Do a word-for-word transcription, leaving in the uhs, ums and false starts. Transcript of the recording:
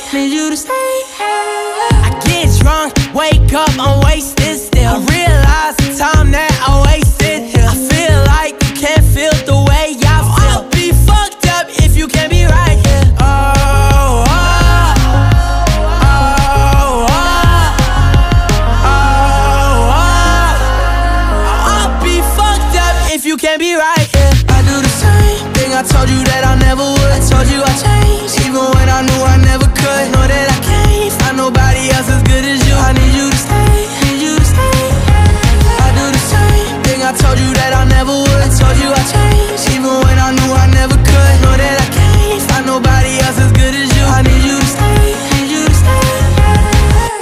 need you to stay. I get drunk, wake up, I'm wasted still. I realize the time that I wasted here. I feel like you can't feel the way I feel. I'll be fucked up if you can't be right here. Oh, oh, oh, oh, oh, oh. I'll be fucked up if you can't be right here. I do the same thing I told you that I never would. I told you I changed, even when I knew I never could. Know that I can't find nobody else as good as you. I need you to stay.